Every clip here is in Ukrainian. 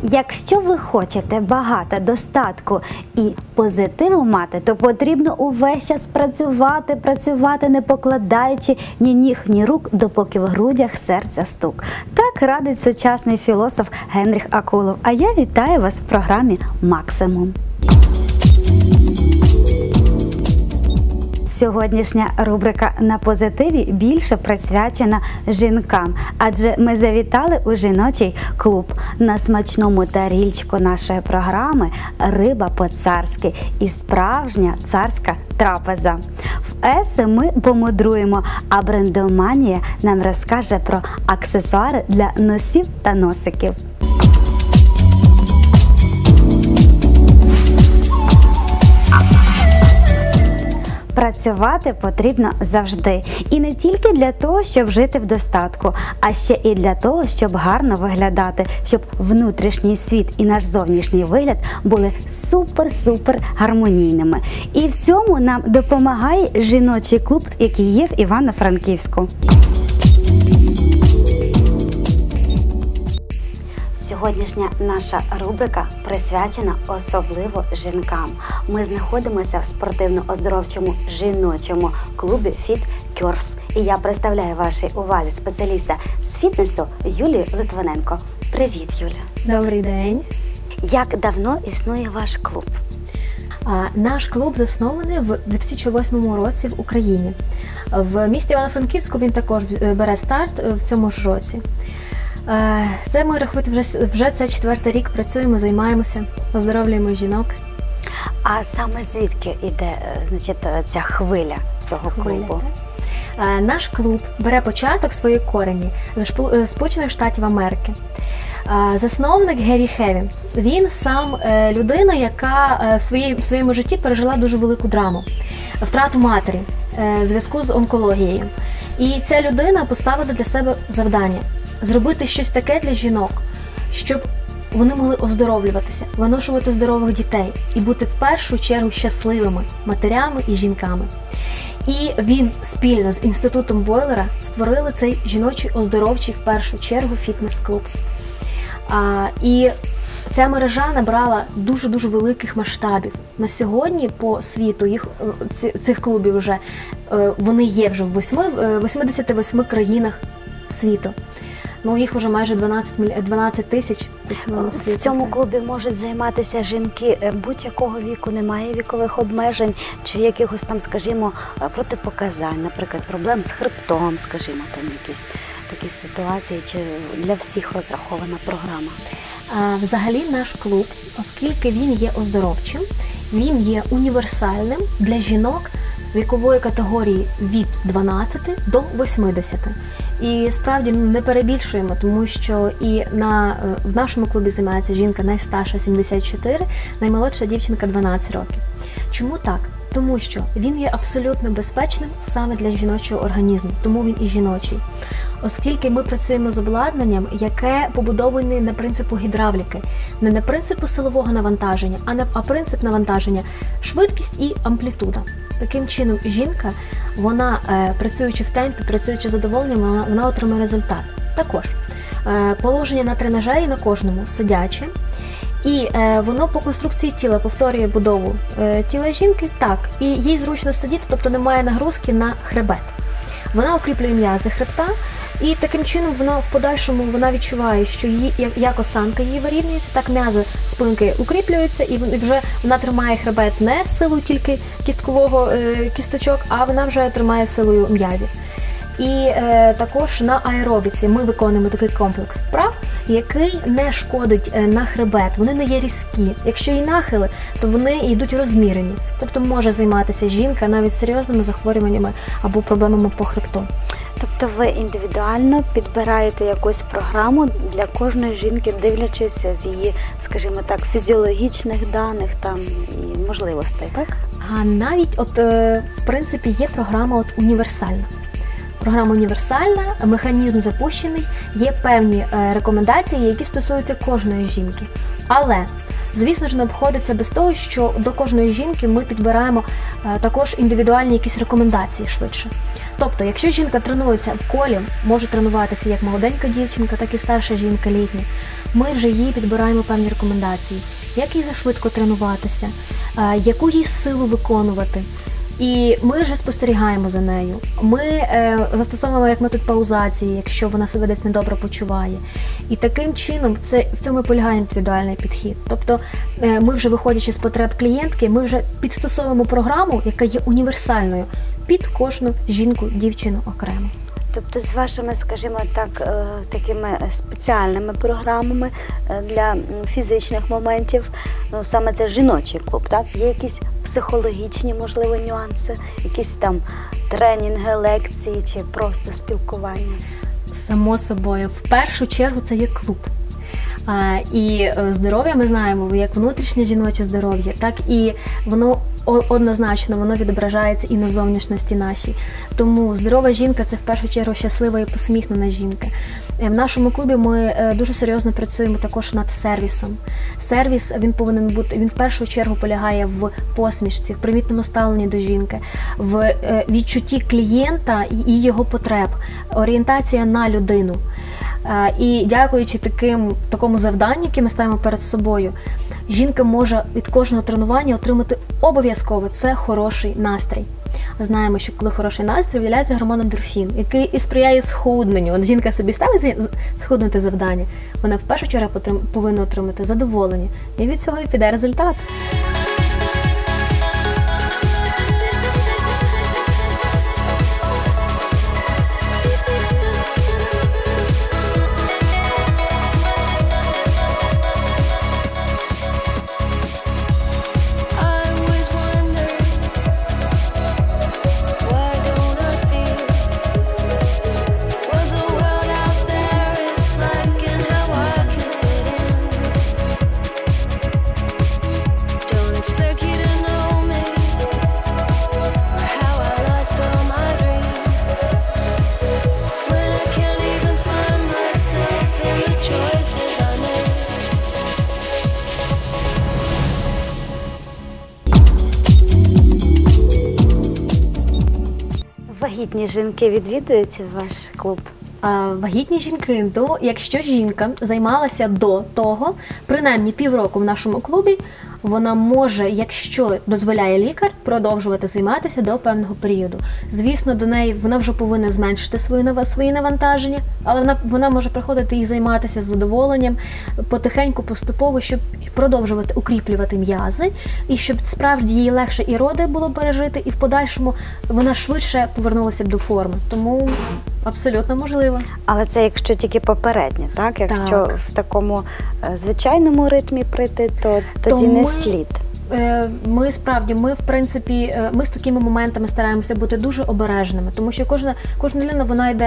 Якщо ви хочете багато достатку і позитиву мати, то потрібно увесь час працювати, не покладаючи ні ніг, ні рук, допоки в грудях серця стук. Так радить сучасний філософ Генріх Акулов. А я вітаю вас в програмі «Максимум». Сьогоднішня рубрика «На позитиві» більше присвячена жінкам, адже ми завітали у жіночий клуб. На смачному тарільчику нашої програми риба по-царськи і справжня царська трапеза. В ЕСи ми помудруємо, а брендоманія нам розкаже про аксесуари для носів та носиків. Працювати потрібно завжди. І не тільки для того, щоб жити в достатку, а ще і для того, щоб гарно виглядати, щоб внутрішній світ і наш зовнішній вигляд були супер-супер гармонійними. І в цьому нам допомагає жіночий клуб, який є в Івано-Франківську. Сьогоднішня наша рубрика присвячена особливо жінкам. Ми знаходимося в спортивно-оздоровчому жіночому клубі Fit Curves. І я представляю вашій увазі спеціаліста з фітнесу Юлію Литвиненко. Привіт, Юля! Добрий день! Як давно існує ваш клуб? Наш клуб заснований в 2008 році в Україні. В місті Івано-Франківську він також бере старт в цьому ж році. Це ми рахуємо, вже це 4-й рік працюємо, займаємося, оздоровлюємо жінок. А саме звідки йде, ця хвиля цього клубу? Наш клуб бере початок свої корені з Сполучених Штатів Америки. Засновник Гері Хевін. Він сам людина, яка в своєму житті пережила дуже велику драму, втрату матері в зв'язку з онкологією. І ця людина поставила для себе завдання зробити щось таке для жінок, щоб вони могли оздоровлюватися, виношувати здорових дітей і бути в першу чергу щасливими матерями і жінками. І він спільно з інститутом Бойлера створили цей жіночий оздоровчий в першу чергу фітнес-клуб. І ця мережа набрала дуже-дуже великих масштабів. На сьогодні по світу цих клубів вже вони є вже в 88 країнах світу. Їх вже майже 12 тисяч по цілому світу. В цьому клубі можуть займатися жінки будь-якого віку, немає вікових обмежень чи якихось там, скажімо, протипоказань, наприклад, проблем з хребтом, скажімо, там якісь такі ситуації, чи для всіх розрахована програма? Взагалі наш клуб, оскільки він є оздоровчим, він є універсальним для жінок вікової категорії від 12 до 80. І справді не перебільшуємо, тому що і в нашому клубі займається жінка найстарша 74, наймолодша дівчинка 12 років. Чому так? Тому що він є абсолютно безпечним саме для жіночого організму, тому він і жіночий. Оскільки ми працюємо з обладнанням, яке побудоване на принципу гідравліки, не на принципу силового навантаження, а принцип навантаження – швидкість і амплітуда. Таким чином, жінка, вона, працюючи в темпі, працюючи з задоволенням, вона отримує результат. Також положення на тренажері на кожному сидяче, і воно по конструкції тіла повторює будову тіла жінки, так, і їй зручно сидіти, тобто немає нагрузки на хребет. Вона укріплює м'язи хребта, і таким чином вона в подальшому відчуває, що як осанка її вирівнюється, так м'язи спинки укріплюються, і вже вона тримає хребет не силою тільки кісточок, а вона вже тримає силою м'язів. І також на аеробіці ми виконуємо такий комплекс вправ, який не шкодить на хребет, вони не є різкі. Якщо і нахили, то вони йдуть розмірені. Тобто може займатися жінка навіть серйозними захворюваннями або проблемами по хребту. Тобто ви індивідуально підбираєте якусь програму для кожної жінки, дивлячись з її, скажімо так, фізіологічних даних там і можливостей, так? А навіть в принципі є програма універсальна. Програма універсальна, механізм запущений, є певні рекомендації, які стосуються кожної жінки. Але Звісно ж, не обходиться без того, що до кожної жінки ми підбираємо також індивідуальні якісь рекомендації швидше. Тобто, якщо жінка тренується в колі, може тренуватися як молоденька дівчинка, так і старша жінка літня, ми вже їй підбираємо певні рекомендації, як їй зашвидко тренуватися, яку їй силу виконувати. І ми вже спостерігаємо за нею. Ми застосовуємо як метод паузації, якщо вона себе десь недобре почуває. І таким чином в цьому і полягає індивідуальний підхід. Тобто ми вже, виходячи з потреб клієнтки, ми вже підстосовуємо програму, яка є універсальною під кожну жінку, дівчину окремо. Тобто з вашими, скажімо так, такими спеціальними програмами для фізичних моментів, ну саме це жіночий клуб, так? Є якісь психологічні, можливо, нюанси, якісь там тренінги, лекції чи просто спілкування? Само собою, в першу чергу це є клуб. І здоров'я ми знаємо, як внутрішнє жіноче здоров'я, так і воно однозначно воно відображається і на зовнішності нашій. Тому здорова жінка – це в першу чергу щаслива і посміхнена жінка. В нашому клубі ми дуже серйозно працюємо також над сервісом. Сервіс, він повинен бути, він в першу чергу полягає в посмішці, в привітному ставленні до жінки, в відчутті клієнта і його потреб, орієнтація на людину. І дякуючи такому завданню, яке ми ставимо перед собою, жінка може від кожного тренування отримати обов'язково це хороший настрій. Знаємо, що коли хороший настрій, виділяється гормон ендорфін, який і сприяє схудненню. От жінка собі ставить схуднути завдання, вона в першу чергу повинна отримати задоволення. І від цього і піде результат. Вагітні жінки відвідують ваш клуб? Вагітні жінки, якщо жінка займалася до того, принаймні півроку в нашому клубі, вона може, якщо дозволяє лікар, продовжувати займатися до певного періоду. Звісно, до неї вона вже повинна зменшити свої навантаження, але вона може приходити і займатися з задоволенням, потихеньку, поступово, щоб продовжувати укріплювати м'язи, і щоб справді їй легше і роди було пережити, і в подальшому вона швидше повернулася б до форми. Тому абсолютно можливо. Але це якщо тільки попередньо, так? Якщо так. В такому звичайному ритмі прийти, то тоді не слід. Ми в принципі, ми з такими моментами стараємося бути дуже обережними, тому що кожна людина,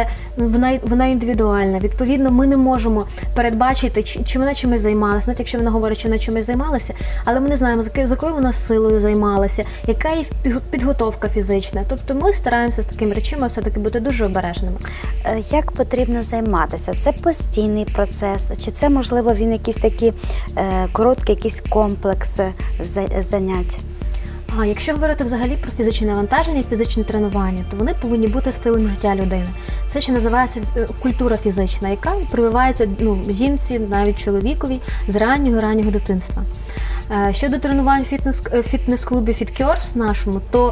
вона індивідуальна. Відповідно, ми не можемо передбачити, чи вона чимось займалася, навіть якщо вона говорить, що вона чимось займалася, але ми не знаємо, з якою вона силою займалася, яка її підготовка фізична. Тобто ми стараємося з такими речами все-таки бути дуже обережними. Як потрібно займатися? Це постійний процес? Чи це, можливо, він якісь такі короткі, якісь комплекси занять? Якщо говорити взагалі про фізичне навантаження, фізичне тренування, то вони повинні бути стилем життя людини. Це ще називається культура фізична, яка прививається жінці, навіть чоловікові з раннього дитинства. Щодо тренувань в фітнес-клубі FitCurves нашому, то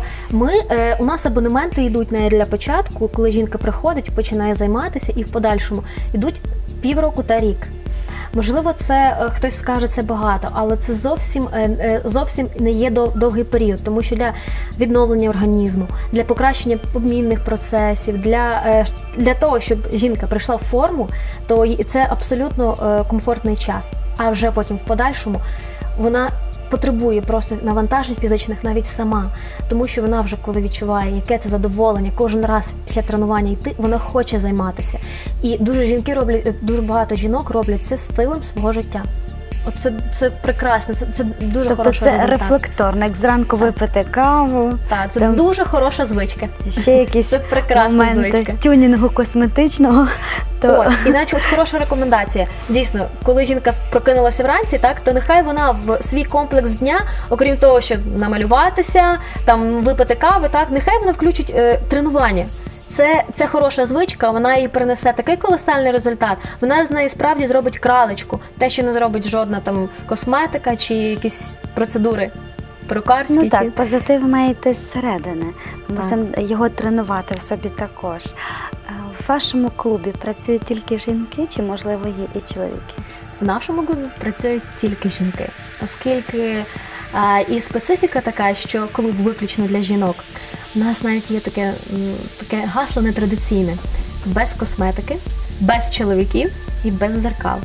у нас абонементи йдуть не для початку, коли жінка приходить, починає займатися, і в подальшому йдуть півроку та рік. Можливо, це хтось скаже, це багато, але це зовсім не є довгий період, тому що для відновлення організму, для покращення обмінних процесів, для того, щоб жінка прийшла в форму, то це абсолютно комфортний час. А вже потім в подальшому вона потребує просто навантажень фізичних навіть сама, тому що вона вже коли відчуває, яке це задоволення, кожен раз після тренування йти, вона хоче займатися. І дуже багато жінок роблять це стилем свого життя. Це прекрасно, це дуже хороший результат. Тобто це рефлекторно, як зранку випити каву. Так, це дуже хороша звичка. Ще якісь моменти тюнінгу косметичного, І навіть от хороша рекомендація. Дійсно, коли жінка прокинулася вранці, так, то нехай вона в свій комплекс дня, окрім того, щоб намалюватися, там випити кави, так, нехай вона включить тренування. Це хороша звичка, вона їй принесе такий колосальний результат. Вона з неї справді зробить кралечку, те, що не зробить жодна там косметика чи якісь процедури перукарські. Ну так, позитив має йти зсередини. Мусимо його тренувати в собі також. В вашому клубі працюють тільки жінки чи, можливо, є і чоловіки? В нашому клубі працюють тільки жінки, оскільки і специфіка така, що клуб виключно для жінок. У нас навіть є таке гасло нетрадиційне – без косметики, без чоловіків і без зеркал.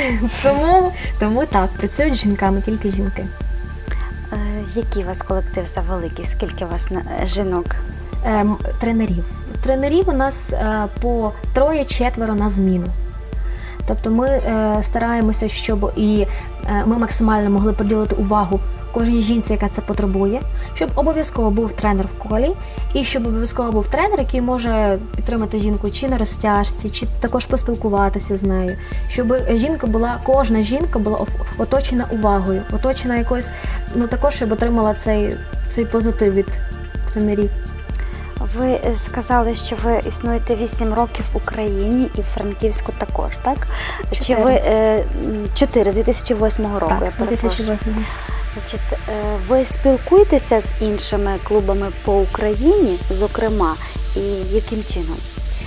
Тому так, працюють з жінками тільки жінки. Який у вас колектив завеликий? Скільки у вас жінок? Тренерів. Тренерів у нас по 3-4 на зміну. Тобто ми стараємося, щоб і ми максимально могли приділити увагу кожній жінці, яка це потребує, щоб обов'язково був тренер в колі, і щоб обов'язково був тренер, який може підтримати жінку чи на розтяжці, чи також поспілкуватися з нею, щоб кожна жінка була оточена увагою, оточена якоюсь, також, щоб отримала цей позитив від тренерів. Ви сказали, що ви існуєте 8 років в Україні і в Франківську також, так? 4. Чи ви 4, з 2008 року, так, я перепрошую. 2008. Значить, ви спілкуєтеся з іншими клубами по Україні, зокрема, і яким чином?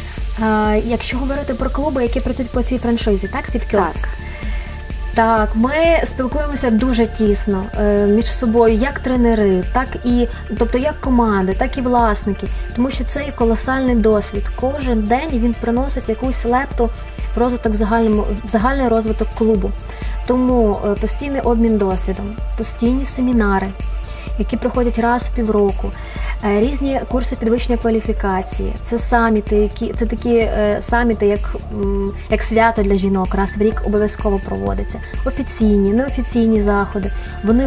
Якщо говорити про клуби, які працюють по цій франшизі, так, FitCurves? Так, ми спілкуємося дуже тісно між собою, як тренери, так і, тобто як команди, так і власники, тому що це колосальний досвід. Кожен день він приносить якусь лепту в розвиток в загальний розвиток клубу. Тому постійний обмін досвідом, постійні семінари, які проходять раз в півроку, різні курси підвищення кваліфікації, це саміти, це такі саміти, як свято для жінок, раз в рік обов'язково проводяться. Офіційні, неофіційні заходи, вони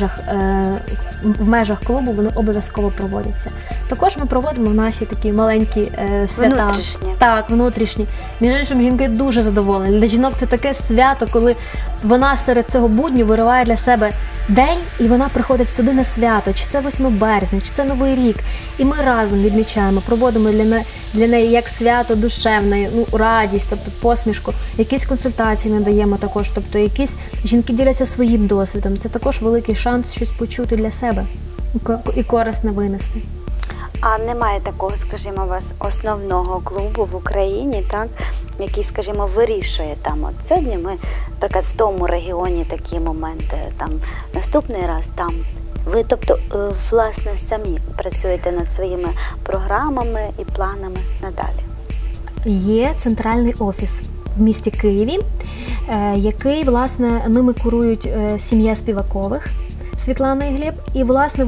в межах клубу вони обов'язково проводяться. Також ми проводимо наші такі маленькі свята. Внутрішні. Так, внутрішні. Між іншим, жінки дуже задоволені. Для жінок це таке свято, коли вона серед цього будню вириває для себе день, і вона приходить сюди на свято, чи це 8 березня, чи це Новий рік. І ми разом відмічаємо, проводимо для неї як свято душевне, радість, тобто посмішку, якісь консультації надаємо також, тобто якісь жінки діляться своїм досвідом. Це також великий шанс щось почути для себе і корисне винести. А немає такого, скажімо, у вас основного клубу в Україні, так, який, скажімо, вирішує там, от сьогодні ми, наприклад, в тому регіоні такі моменти, там, наступний раз там. Ви, тобто, власне, самі працюєте над своїми програмами і планами надалі? Є центральний офіс в місті Києві, який, власне, ними курують сім'я Співакових, Світлана і Глеб, і, власне,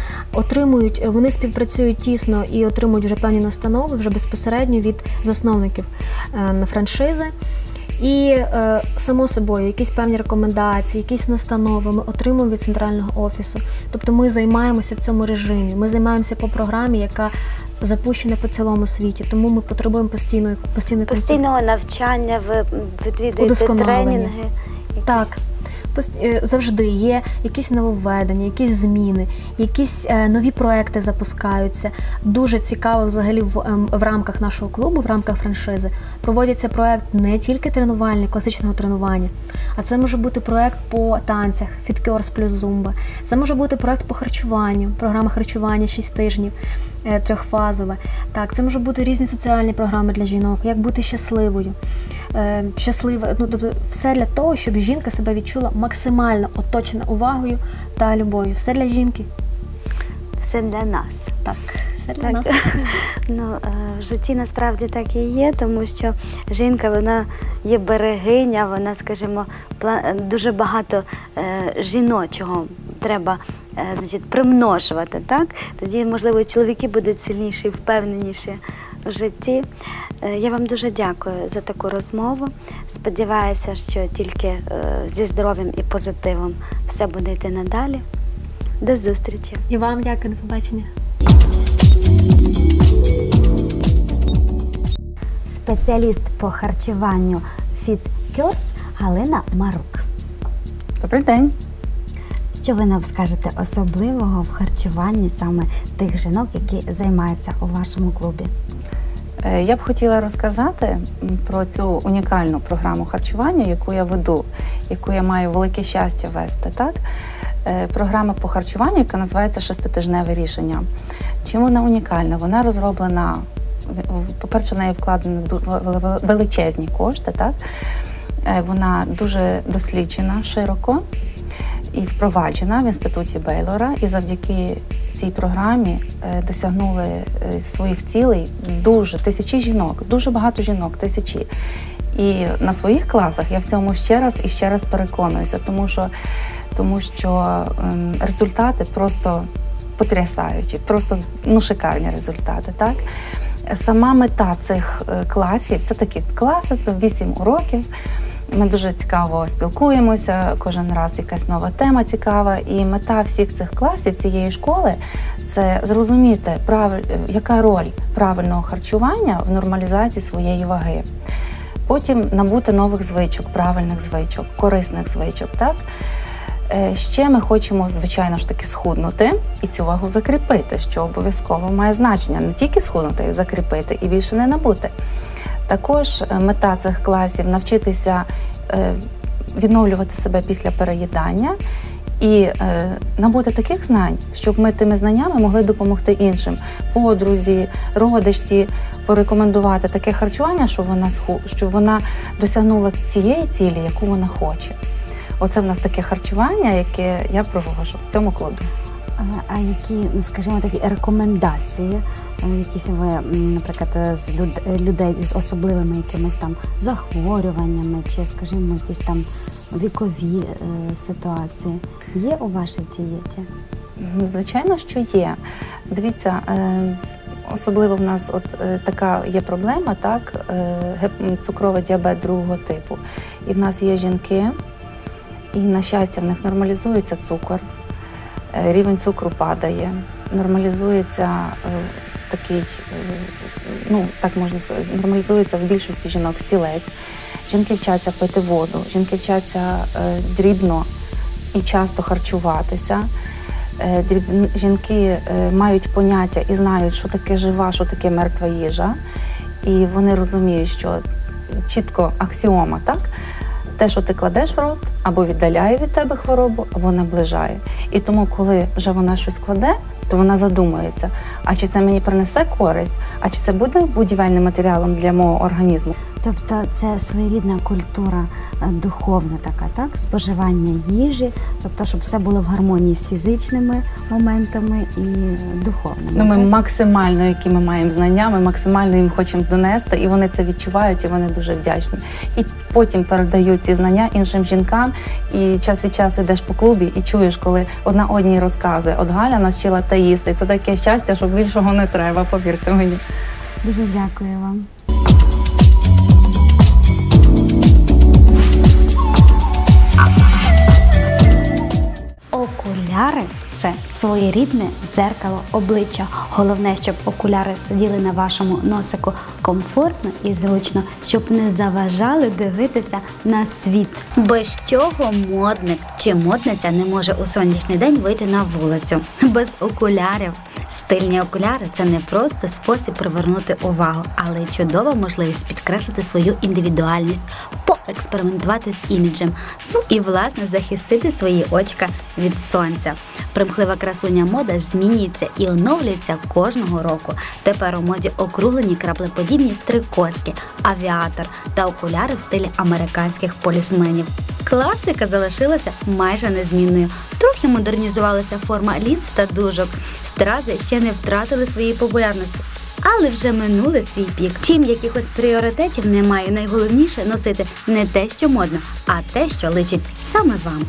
вони співпрацюють тісно і отримують вже певні настанови вже безпосередньо від засновників франшизи. І, само собою, якісь певні рекомендації, якісь настанови ми отримуємо від центрального офісу. Тобто ми займаємося в цьому режимі, ми займаємося по програмі, яка запущена по цілому світі, тому ми потребуємо постійного навчання, ви відвідуєте тренінги? Так. Завжди є якісь нововведення, якісь зміни, якісь нові проекти запускаються. Дуже цікаво взагалі в рамках нашого клубу, в рамках франшизи, проводиться проект не тільки тренувальний, класичного тренування, а це може бути проект по танцях, FitCurves плюс Zumba. Це може бути проект по харчуванню, програма харчування 6 тижнів, трьохфазове. Так, це може бути різні соціальні програми для жінок, як бути щасливою. Тобто все для того, щоб жінка себе відчула максимально оточена увагою та любов'ю. Все для жінки. Все для нас. Так, все для нас. В житті насправді так і є, тому що жінка, вона є берегиня, вона, скажімо, дуже багато жіночого треба примножувати, так? Тоді, можливо, чоловіки будуть сильніші, впевненіші в житті. Я вам дуже дякую за таку розмову. Сподіваюся, що тільки зі здоров'ям і позитивом все буде йти надалі. До зустрічі. І вам дякую, до побачення. спеціаліст по харчуванню FitCures Галина Марук. Добрий день. Що ви нам скажете особливого в харчуванні саме тих жінок, які займаються у вашому клубі? Я б хотіла розказати про цю унікальну програму харчування, яку я веду, яку я маю велике щастя вести. Так? Програма по харчуванню, яка називається «Шеститижневе рішення». Чим вона унікальна? Вона розроблена, по-перше, в неї вкладені величезні кошти. Так? Вона дуже досліджена широко і впроваджена в інституті Бейлора, і завдяки цій програмі досягнули своїх цілей тисячі жінок, дуже багато жінок, тисячі. І на своїх класах я в цьому ще раз і ще раз переконуюся, тому що результати просто потрясаючі, просто шикарні результати. Так? Сама мета цих класів, це такі класи, 8 уроків, ми дуже цікаво спілкуємося, кожен раз якась нова тема цікава. І мета всіх цих класів, цієї школи – це зрозуміти, яка роль правильного харчування в нормалізації своєї ваги. Потім набути нових звичок, правильних звичок, корисних звичок. Так? Ще ми хочемо, звичайно ж таки, схуднути і цю вагу закріпити, що обов'язково має значення. Не тільки схуднути, а й закріпити і більше не набути. Також мета цих класів – навчитися відновлювати себе після переїдання і набути таких знань, щоб ми тими знаннями могли допомогти іншим – подрузі, родичці, порекомендувати таке харчування, щоб вона досягнула тієї цілі, яку вона хоче. Оце в нас таке харчування, яке я проводжу в цьому клубі. А які, скажімо, такі рекомендації, якісь ви, наприклад, з людей з особливими якимись там захворюваннями чи, скажімо, якісь там вікові ситуації є у вашій дієті? Звичайно, що є. Дивіться, особливо в нас така є проблема, так, цукровий діабет другого типу. І в нас є жінки, і, на щастя, в них нормалізується цукор. Рівень цукру падає, нормалізується такий, так можна сказати, нормалізується в більшості жінок стілець. Жінки вчаться пити воду, жінки вчаться дрібно і часто харчуватися. Жінки мають поняття і знають, що таке жива, що таке мертва їжа. І вони розуміють, що чітко аксіома, так? Те, що ти кладеш в рот, або віддаляє від тебе хворобу, або наближає. І тому, коли вже вона щось кладе, то вона задумується, а чи це мені принесе користь, а чи це буде будівельним матеріалом для мого організму. Тобто це своєрідна культура духовна така, так? Споживання їжі, тобто, щоб все було в гармонії з фізичними моментами і духовними. Ми максимально, які ми маємо знання, ми максимально їм хочемо донести, і вони це відчувають, і вони дуже вдячні. І потім передають ці знання іншим жінкам, і час від часу йдеш по клубі і чуєш, коли одна одній розказує, от Галя навчила те їсти. Це таке щастя, що більшого не треба, повірте мені. Дуже дякую вам. Окуляри – це своєрідне дзеркало обличчя. Головне, щоб окуляри сиділи на вашому носику комфортно і зручно, щоб не заважали дивитися на світ. Без чого модник чи модниця не може у сонячний день вийти на вулицю. Без окулярів. Стильні окуляри – це не просто спосіб привернути увагу, але й чудова можливість підкреслити свою індивідуальність, поекспериментувати з іміджем, і, власне, захистити свої очка від сонця. Примхлива красуня мода змінюється і оновлюється кожного року. Тепер у моді округлені краплеподібні стрикозки, авіатор та окуляри в стилі американських полісменів. Класика залишилася майже незмінною. Трохи модернізувалася форма лінз та дужок. Стрази ще не втратили своєї популярності, але вже минули свій пік. Втім, якихось пріоритетів немає. Найголовніше – носити не те, що модно, а те, що личить саме вам.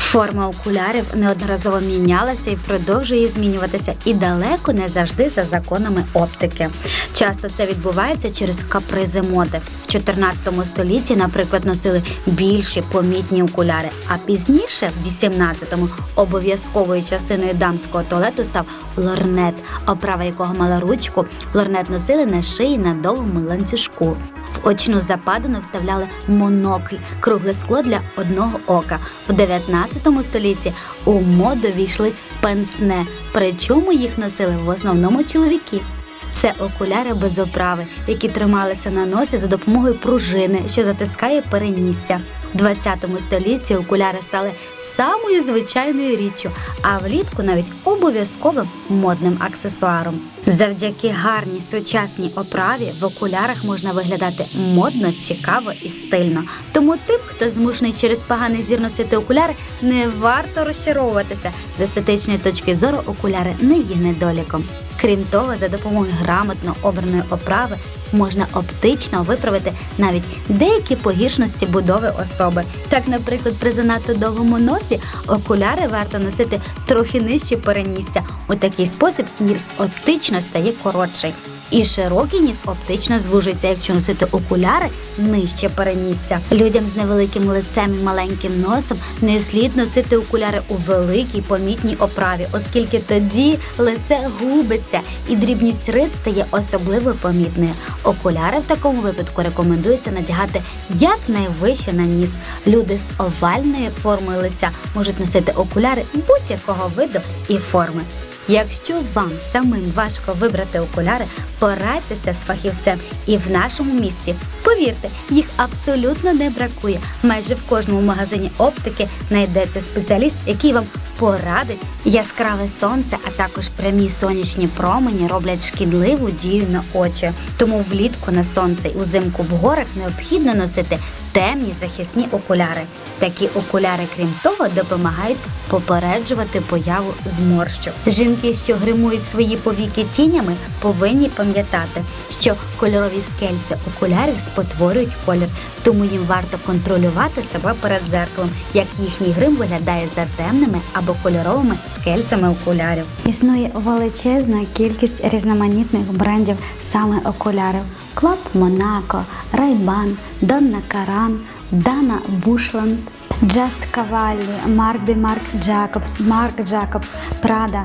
Форма окулярів неодноразово мінялася і продовжує змінюватися, і далеко не завжди за законами оптики. Часто це відбувається через капризи моди. В 14 столітті, наприклад, носили більші помітні окуляри, а пізніше, в 18-му, обов'язковою частиною дамського туалету став лорнет, оправа якого мала ручку. Лорнет носили на шиї на довгому ланцюжку. В очну западину вставляли монокль – кругле скло для одного ока. В 19 столітті у моду війшли пенсне, причому їх носили в основному чоловіки. Це окуляри без оправи, які трималися на носі за допомогою пружини, що затискає перенісся. В 20 столітті окуляри стали самою звичайною річчю, а влітку навіть обов'язковим модним аксесуаром. Завдяки гарній сучасній оправі в окулярах можна виглядати модно, цікаво і стильно. Тому тим, хто змушений через поганий зір носити окуляри, не варто розчаровуватися. З естетичної точки зору окуляри не є недоліком. Крім того, за допомогою грамотно обраної оправи можна оптично виправити навіть деякі погіршності будови особи. Так, наприклад, при занадто довгому носі окуляри варто носити трохи нижче перенісся. У такий спосіб ніс оптично стає коротший. І широкий ніс оптично звужується, якщо носити окуляри нижче перенісся. Людям з невеликим лицем і маленьким носом не слід носити окуляри у великій помітній оправі, оскільки тоді лице губиться і дрібність рис стає особливо помітною. Окуляри в такому випадку рекомендується надягати якнайвище на ніс. Люди з овальною формою лиця можуть носити окуляри будь-якого виду і форми. Якщо вам самим важко вибрати окуляри, порадьтеся з фахівцем. І в нашому місті, повірте, їх абсолютно не бракує. Майже в кожному магазині оптики знайдеться спеціаліст, який вам порадить. Яскраве сонце, а також прямі сонячні промені роблять шкідливу дію на очі. Тому влітку на сонце і узимку в горах необхідно носити темні захисні окуляри. Такі окуляри, крім того, допомагають попереджувати появу зморщок. Жінки, що гримують свої повіки тінями, повинні пам'ятати, що кольорові скельця окулярів спотворюють колір, тому їм варто контролювати себе перед дзеркалом, як їхній грим виглядає за темними або кольоровими скельцями окулярів. Існує величезна кількість різноманітних брендів саме окулярів. Club Monaco, Ray-Ban, Donna Karan, Dana Bushland, Just Cavalli, Marc B. Marc Jacobs, Marc Jacobs, Prada,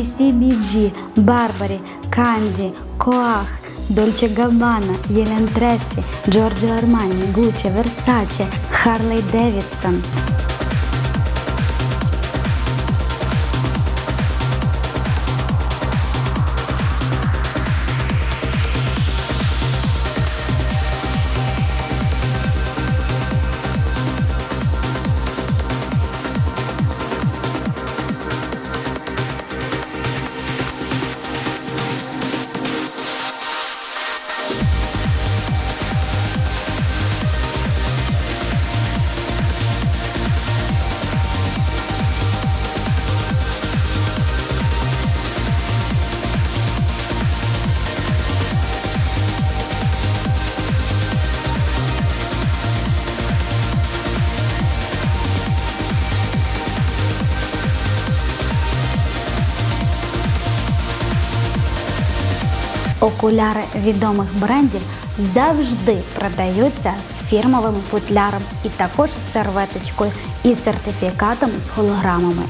BCBG, Burberry, Candy, Coach, Dolce Gabbana, Єлен Тресі, Giorgio Armani, Gucci, Versace, Harley Davidson. Окуляри відомих брендів завжди продаються з фірмовим футляром і також серветочкою і сертифікатом з голограмами.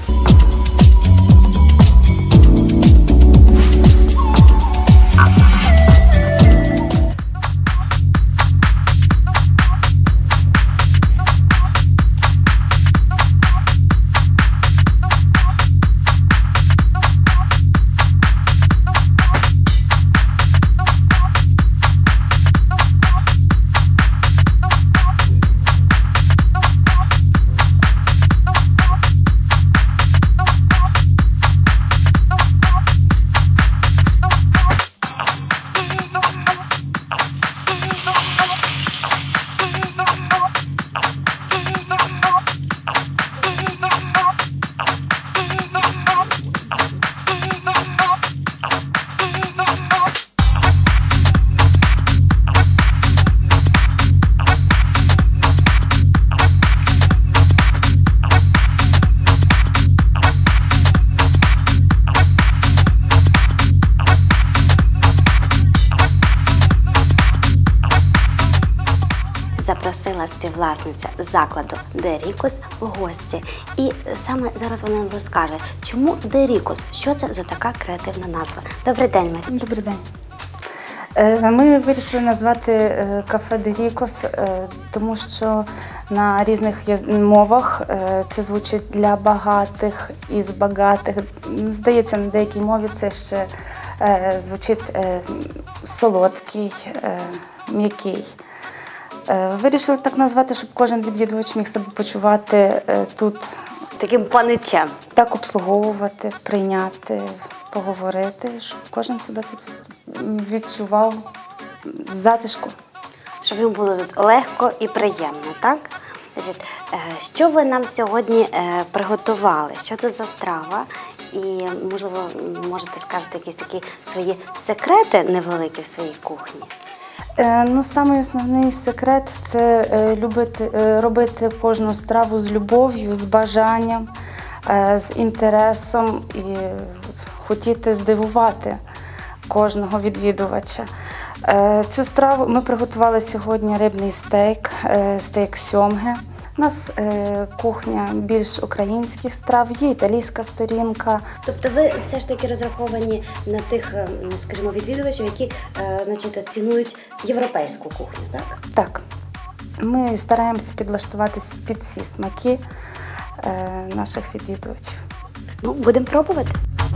запросила співвласниця закладу Дерікус в гості. І саме зараз вона нам розкаже, чому Дерікус, що це за така креативна назва. Добрий день, Марія. Добрий день. Ми вирішили назвати кафе Дерікус, тому що на різних мовах це звучить для багатих, із багатих. Здається, на деякій мові це ще звучить солодкий, м'який. Вирішили так назвати, щоб кожен відвідувач міг себе почувати тут. Таким паничем. Так обслуговувати, прийняти, поговорити, щоб кожен себе тут відчував в затишку. Щоб йому було тут легко і приємно, так? Значить, що ви нам сьогодні приготували? Що це за страва? І, можливо, можете скажете якісь такі свої секрети невеликі в своїй кухні? Самий основний секрет – це робити кожну страву з любов'ю, з бажанням, з інтересом і хотіти здивувати кожного відвідувача. Цю страву ми приготували сьогодні рибний стейк, стейк сьомги. У нас кухня більш українських страв, є італійська сторінка. Тобто ви все ж таки розраховані на тих, скажімо, відвідувачів, які цінують європейську кухню, так? Так. Ми стараємося підлаштуватись під всі смаки наших відвідувачів. Ну, будемо пробувати.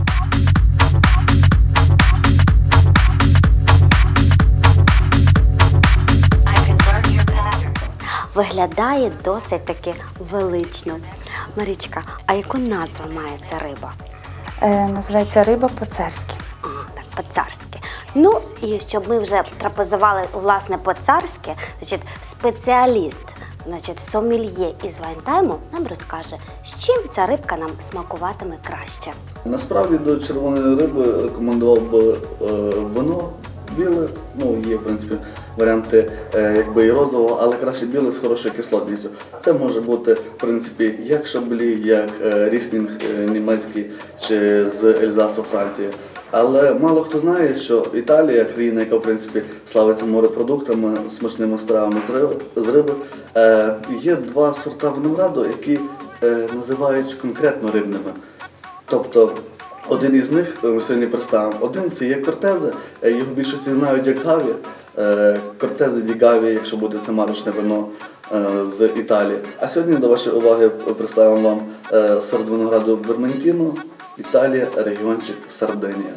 Виглядає досить таки велично. Марічка, а яку назву має ця риба? Називається риба по-царськи. Так, по-царськи. Ну, і щоб ми вже трапезували, власне, по-царськи, значить, спеціаліст, сомельє із Вайнтайму нам розкаже, з чим ця рибка нам смакуватиме краще. Насправді до червоної риби рекомендував би вино біле, є, в принципі, варіанти і розового, але краще біле з хорошою кислотністю. Це може бути, в принципі, як шаблі, як ріслінг німецький чи з Ельзасу, Франції. Але мало хто знає, що Італія, країна, яка, в принципі, славиться морепродуктами, смачними стравами з риби, є два сорта винограду, які називають конкретно рибними. Тобто, один із них ми сьогодні представимо. Один – це є кортезе, його більшості знають як гаві. Кортезе ді гаві, якщо буде це марочне вино з Італії. А сьогодні до вашої уваги представимо вам сорт винограду Верментіно, Італія, регіончик Сардинія.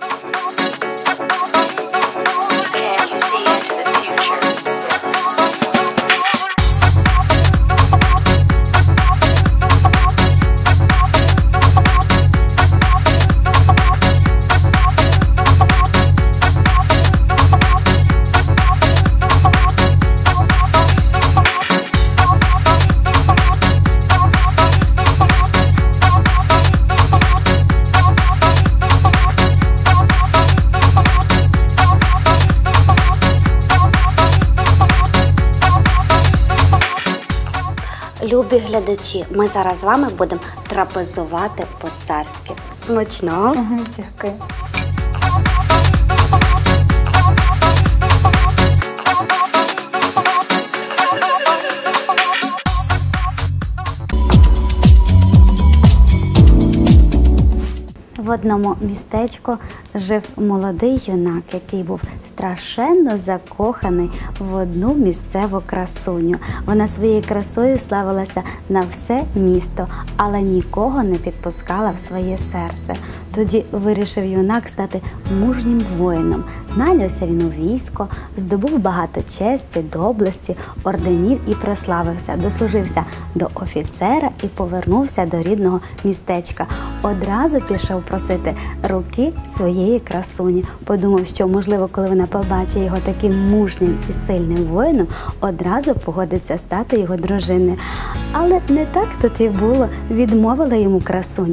Любі глядачі, ми зараз з вами будемо трапезувати по-царськи. Смачно! Дякую. В одному містечку жив молодий юнак, який був страшенно закоханий в одну місцеву красуню. Вона своєю красою славилася на все місто, але нікого не підпускала в своє серце. Тоді вирішив юнак стати мужнім воїном. Нанявся він у військо, здобув багато честі, доблесті, орденів і прославився, дослужився до офіцера і повернувся до рідного містечка. Одразу пішов просити руки своєї красуні. Подумав, що, можливо, коли вона побачить його таким мужнім і сильним воїном, одразу погодиться стати його дружиною. Але не так тут і було, відмовила йому красуня.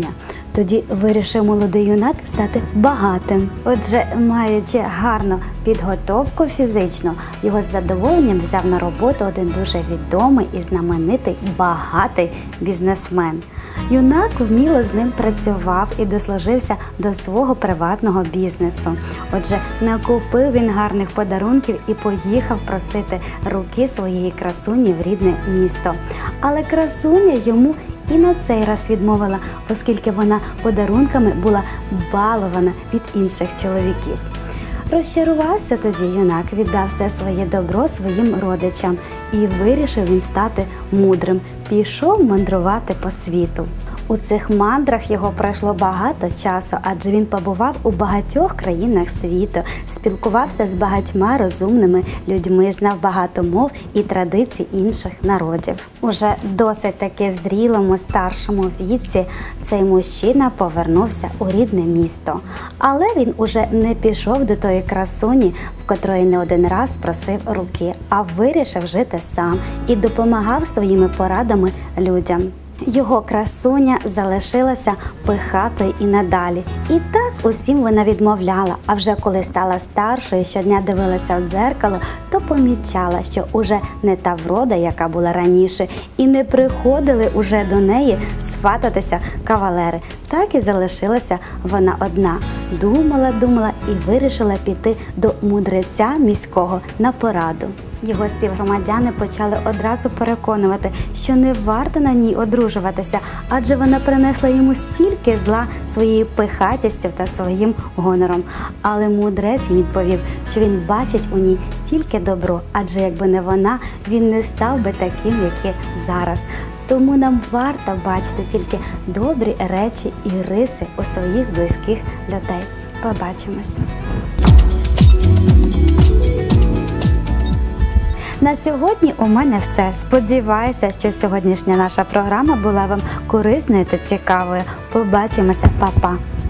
Тоді вирішив молодий юнак стати багатим. Отже, маючи гарну підготовку фізичну, його з задоволенням взяв на роботу один дуже відомий і знаменитий багатий бізнесмен. Юнак вміло з ним працював і дослужився до свого приватного бізнесу. Отже, накупив він гарних подарунків і поїхав просити руки своєї красуні в рідне місто. Але красуня йому і на цей раз відмовила, оскільки вона подарунками була балована від інших чоловіків. Розчарувався тоді юнак, віддав все своє добро своїм родичам і вирішив він стати мудрим. Пішов мандрувати по світу. У цих мандрах його пройшло багато часу, адже він побував у багатьох країнах світу, спілкувався з багатьма розумними людьми, знав багато мов і традицій інших народів. Уже досить таки в зрілому старшому віці цей мужчина повернувся у рідне місто. Але він уже не пішов до тої красуні, в котрої не один раз просив руки, а вирішив жити сам і допомагав своїми порадами людям. Його красуня залишилася пихатою і надалі. І так усім вона відмовляла, а вже коли стала старшою, щодня дивилася в дзеркало, то помічала, що уже не та врода, яка була раніше, і не приходили уже до неї свататися кавалери. Так і залишилася вона одна. Думала і вирішила піти до мудреця міського на пораду. Його співгромадяни почали одразу переконувати, що не варто на ній одружуватися, адже вона принесла йому стільки зла своєю пихатістю та своїм гонором. Але мудрець їм відповів, що він бачить у ній тільки добро, адже якби не вона, він не став би таким, як є зараз. Тому нам варто бачити тільки добрі речі і риси у своїх близьких людей. Побачимось! На сьогодні у мене все. Сподіваюся, що сьогоднішня наша програма була вам корисною та цікавою. Побачимося, па-па!